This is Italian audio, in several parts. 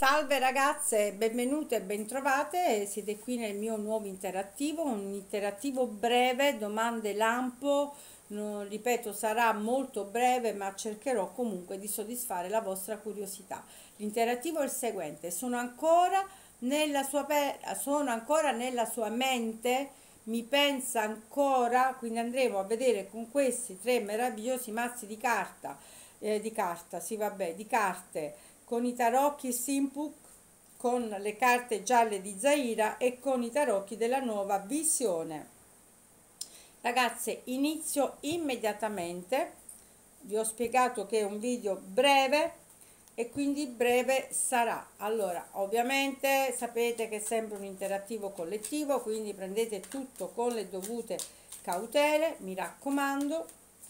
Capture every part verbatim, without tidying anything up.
Salve ragazze, benvenute e bentrovate, siete qui nel mio nuovo interattivo, un interattivo breve, domande lampo, no, ripeto sarà molto breve ma cercherò comunque di soddisfare la vostra curiosità. L'interattivo è il seguente: sono ancora nella sua, pe- sono ancora nella sua mente, mi pensa ancora, quindi andremo a vedere con questi tre meravigliosi mazzi di carta, eh, di carta, sì vabbè, di carte con i tarocchi Simpuk, con le carte gialle di Zaira e con i tarocchi della nuova visione. Ragazze, inizio immediatamente. Vi ho spiegato che è un video breve e quindi breve sarà. Allora, ovviamente sapete che è sempre un interattivo collettivo, quindi prendete tutto con le dovute cautele, mi raccomando.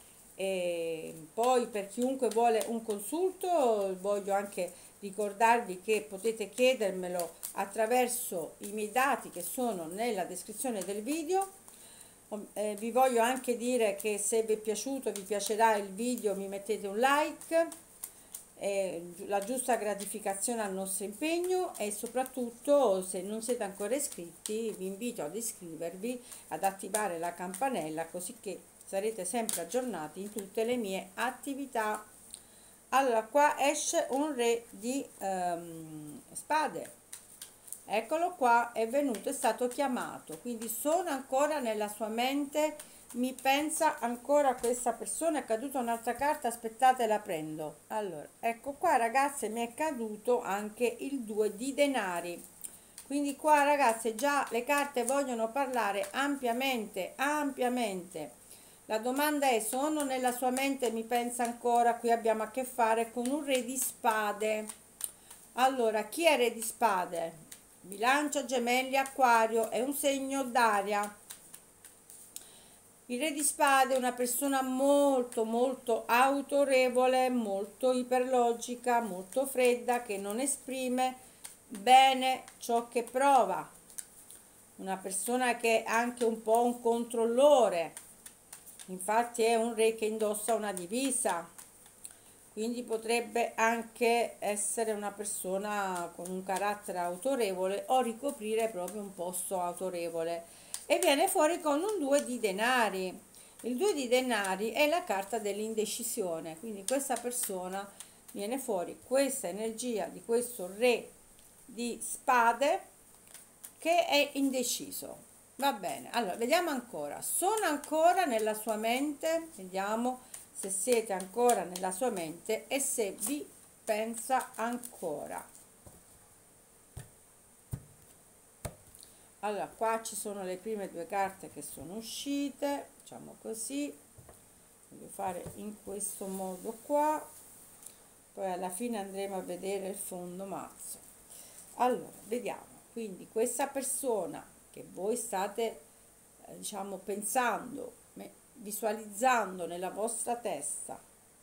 E poi per chiunque vuole un consulto voglio anche ricordarvi che potete chiedermelo attraverso i miei dati che sono nella descrizione del video. Eh, vi voglio anche dire che se vi è piaciuto, vi piacerà il video, mi mettete un like, eh, la giusta gratificazione al nostro impegno, e soprattutto se non siete ancora iscritti vi invito ad iscrivervi, ad attivare la campanella, così che sarete sempre aggiornati in tutte le mie attività. Allora, qua esce un re di ehm, spade, eccolo qua, è venuto, è stato chiamato, quindi sono ancora nella sua mente, mi pensa ancora questa persona. È caduta un'altra carta, aspettate, la prendo. Allora, ecco qua ragazze, mi è caduto anche il due di denari, quindi qua ragazze già le carte vogliono parlare ampiamente, ampiamente. La domanda è: sono nella sua mente, mi pensa ancora? Qui abbiamo a che fare con un re di spade. Allora, chi è re di spade? Bilancia, gemelli, acquario, è un segno d'aria. Il re di spade è una persona molto molto autorevole, molto iperlogica, molto fredda, che non esprime bene ciò che prova. Una persona che è anche un po' un controllore, infatti è un re che indossa una divisa, quindi potrebbe anche essere una persona con un carattere autorevole o ricoprire proprio un posto autorevole. E viene fuori con un due di denari. Il due di denari è la carta dell'indecisione, quindi questa persona, viene fuori questa energia di questo re di spade che è indeciso. Va bene, allora vediamo ancora. Sono ancora nella sua mente, vediamo se siete ancora nella sua mente e se vi pensa ancora. Allora, qua ci sono le prime due carte che sono uscite, facciamo così, voglio fare in questo modo qua, poi alla fine andremo a vedere il fondo mazzo. Allora, vediamo, quindi questa persona che voi state, eh, diciamo, pensando, visualizzando nella vostra testa,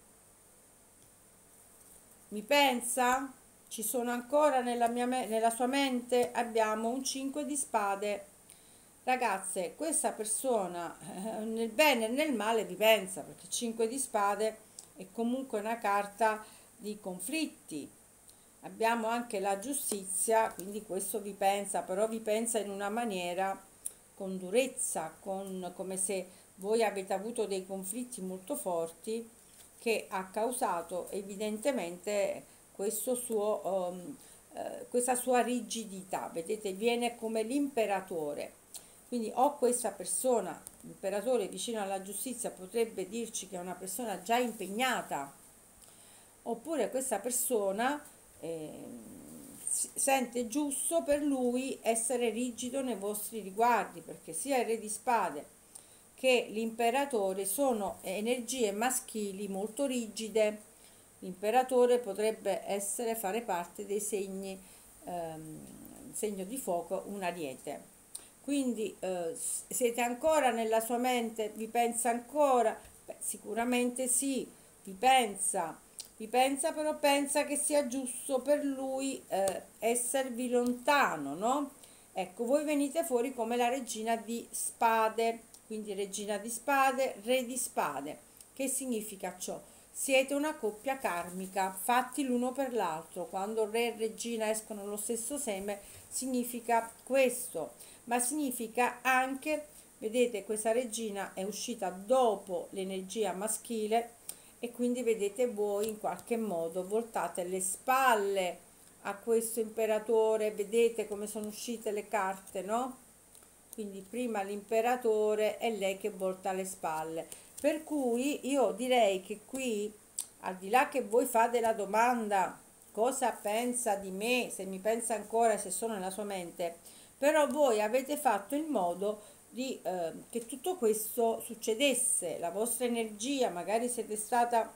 mi pensa? Ci sono ancora nella, mia nella sua mente? Abbiamo un cinque di spade. Ragazze, questa persona eh, nel bene e nel male vi pensa, perché cinque di spade è comunque una carta di conflitti. Abbiamo anche la giustizia, quindi questo vi pensa, però vi pensa in una maniera con durezza, con, come se voi avete avuto dei conflitti molto forti che ha causato evidentemente questo suo, um, eh, questa sua rigidità. Vedete, viene come l'imperatore. Quindi o questa persona, l'imperatore vicino alla giustizia, potrebbe dirci che è una persona già impegnata, oppure questa persona eh, sente giusto per lui essere rigido nei vostri riguardi, perché sia il re di spade che l'imperatore sono energie maschili molto rigide. L'imperatore potrebbe essere, fare parte dei segni, ehm, segno di fuoco, un ariete. Quindi eh, siete ancora nella sua mente, vi pensa ancora? Beh, sicuramente sì, vi pensa, vi pensa, però pensa che sia giusto per lui eh, esservi lontano, no? Ecco, voi venite fuori come la regina di spade, quindi regina di spade, re di spade. Che significa ciò? siete una coppia karmica, fatti l'uno per l'altro. Quando re e regina escono lo stesso seme, significa questo, ma significa anche, vedete, questa regina è uscita dopo l'energia maschile e quindi vedete voi in qualche modo voltate le spalle a questo imperatore, vedete come sono uscite le carte, no? Quindi prima l'imperatore e lei che volta le spalle. Per cui io direi che qui, al di là che voi fate la domanda cosa pensa di me, se mi pensa ancora, se sono nella sua mente, però voi avete fatto in modo di, eh, che tutto questo succedesse, la vostra energia, magari siete stata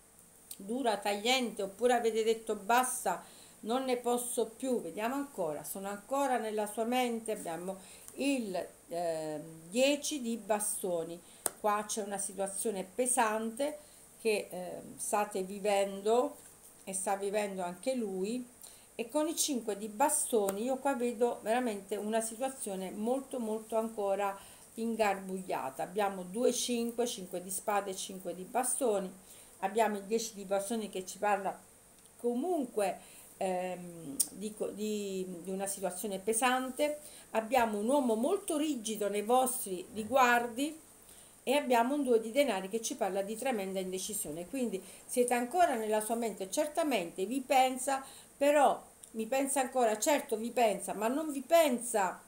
dura, tagliente, oppure avete detto basta, non ne posso più, vediamo ancora, sono ancora nella sua mente, abbiamo il eh, dieci di bastoni, qua c'è una situazione pesante che eh, state vivendo e sta vivendo anche lui, e con i cinque di bastoni io qua vedo veramente una situazione molto molto ancora ingarbugliata. Abbiamo due cinque, cinque di spade e cinque di bastoni, abbiamo il dieci di bastoni che ci parla comunque ehm, di, di, di una situazione pesante, abbiamo un uomo molto rigido nei vostri riguardi e abbiamo un due di denari che ci parla di tremenda indecisione. Quindi siete ancora nella sua mente, certamente vi pensa, però mi pensa ancora, certo vi pensa, ma non vi pensa,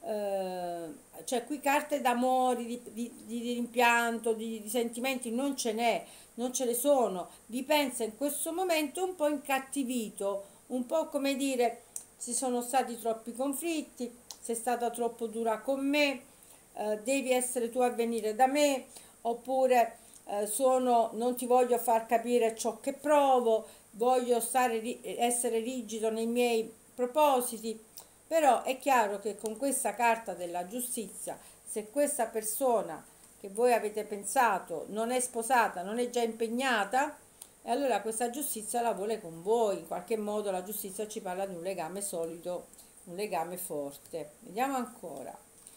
eh, cioè qui carte d'amore, di, di, di rimpianto, di, di sentimenti non ce n'è, non ce ne sono, vi pensa in questo momento un po' incattivito, un po' come dire ci sono stati troppi conflitti, sei stata troppo dura con me, eh, devi essere tu a venire da me, oppure eh, sono, non ti voglio far capire ciò che provo, voglio stare, ri- essere rigido nei miei propositi. Però è chiaro che con questa carta della giustizia, se questa persona che voi avete pensato non è sposata, non è già impegnata, e allora questa giustizia la vuole con voi. In qualche modo la giustizia ci parla di un legame solido, un legame forte. Vediamo ancora.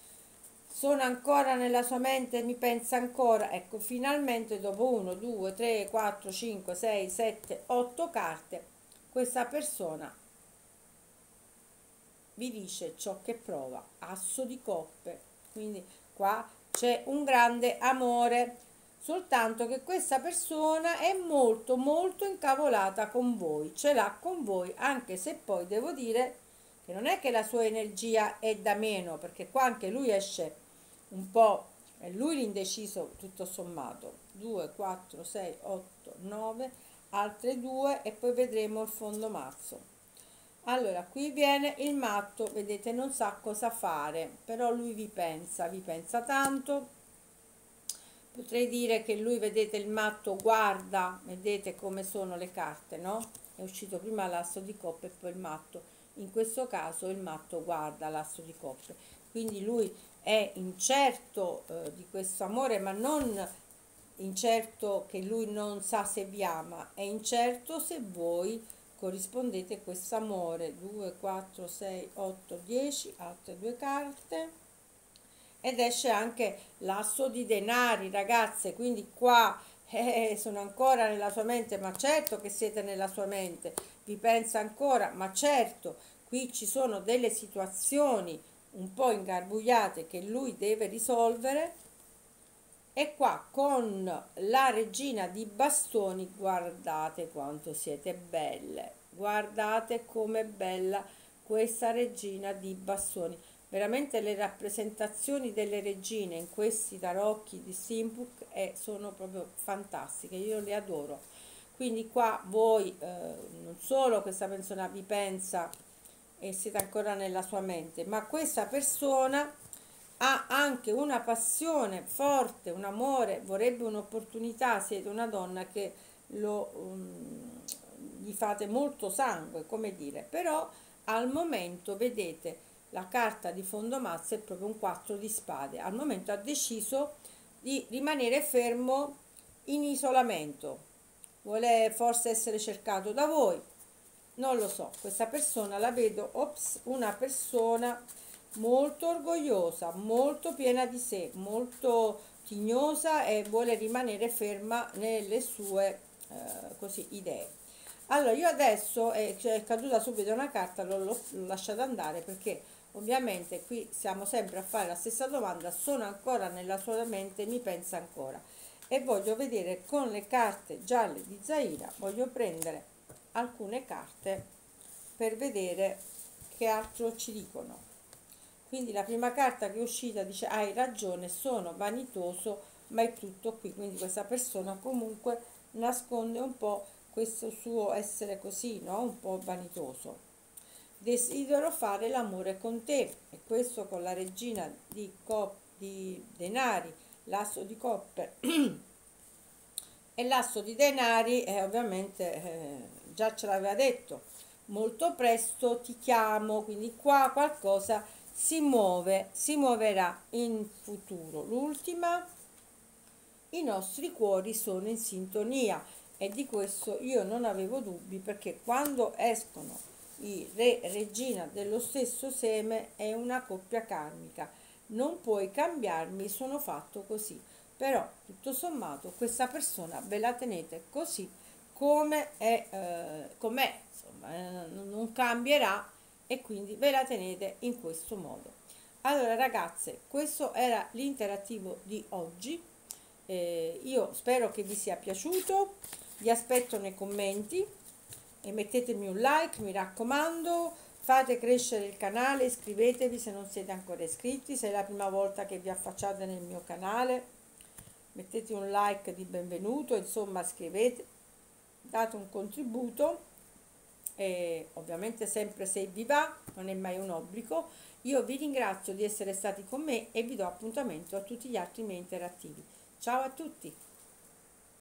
Sono ancora nella sua mente, mi pensa ancora. Ecco, finalmente dopo uno, due, tre, quattro, cinque, sei, sette, otto carte, questa persona vi dice ciò che prova, asso di coppe, quindi qua c'è un grande amore, soltanto che questa persona è molto molto incavolata con voi, ce l'ha con voi, anche se poi devo dire che non è che la sua energia è da meno, perché qua anche lui esce un po', è lui l'indeciso tutto sommato, due, quattro, sei, otto, nove, altre due e poi vedremo il fondo mazzo. Allora, qui viene il matto, vedete, non sa cosa fare, però lui vi pensa, vi pensa tanto. Potrei dire che lui, vedete, il matto guarda, vedete come sono le carte, no? È uscito prima l'asso di coppe e poi il matto. In questo caso il matto guarda l'asso di coppe. Quindi lui è incerto eh, di questo amore, ma non incerto che lui non sa se vi ama, è incerto se voi corrispondete a questo amore. Due, quattro, sei, otto, dieci, altre due carte ed esce anche l'asso di denari, ragazze, quindi qua eh, sono ancora nella sua mente, ma certo che siete nella sua mente, vi pensa ancora, ma certo, qui ci sono delle situazioni un po' ingarbugliate che lui deve risolvere. E qua con la regina di bastoni, guardate quanto siete belle, guardate com'è bella questa regina di bastoni. Veramente le rappresentazioni delle regine in questi tarocchi di Simbook eh, sono proprio fantastiche, io le adoro. Quindi qua voi eh, non solo questa persona vi pensa e siete ancora nella sua mente, ma questa persona ha anche una passione forte, un amore, vorrebbe un'opportunità, siete una donna che lo, um, gli fate molto sangue, come dire, però al momento vedete la carta di fondo mazzo è proprio un quattro di spade, al momento ha deciso di rimanere fermo in isolamento, vuole forse essere cercato da voi, non lo so, questa persona la vedo, ops, una persona molto orgogliosa, molto piena di sé, molto tignosa e vuole rimanere ferma nelle sue eh, così idee. Allora io adesso è, cioè, è caduta subito una carta, l'ho l'ho- l'ho lasciata andare perché ovviamente qui siamo sempre a fare la stessa domanda, sono ancora nella sua mente, mi pensa ancora, e voglio vedere con le carte gialle di Zaira, voglio prendere alcune carte per vedere che altro ci dicono. Quindi la prima carta che è uscita dice hai ragione, sono vanitoso, ma è tutto qui. Quindi questa persona comunque nasconde un po' questo suo essere così, no? Un po' vanitoso. Desidero fare l'amore con te, e questo con la regina di, cop- di denari, l'asso di coppe e l'asso di denari, eh, ovviamente eh, già ce l'aveva detto, molto presto ti chiamo, quindi qua qualcosa si muove, si muoverà in futuro. L'ultima, i nostri cuori sono in sintonia, e di questo io non avevo dubbi, perché quando escono i re e regina dello stesso seme è una coppia karmica. Non puoi cambiarmi, sono fatto così. Però tutto sommato questa persona ve la tenete così come è, eh, com'è, insomma, eh, non cambierà, e quindi ve la tenete in questo modo. Allora ragazze, questo era l'interattivo di oggi. Eh, io spero che vi sia piaciuto, vi aspetto nei commenti e mettetemi un like, mi raccomando, fate crescere il canale, iscrivetevi se non siete ancora iscritti, se è la prima volta che vi affacciate nel mio canale, mettete un like di benvenuto, insomma scrivete, date un contributo, e ovviamente sempre se vi va, non è mai un obbligo. Io vi ringrazio di essere stati con me e vi do appuntamento a tutti gli altri miei interattivi. Ciao a tutti!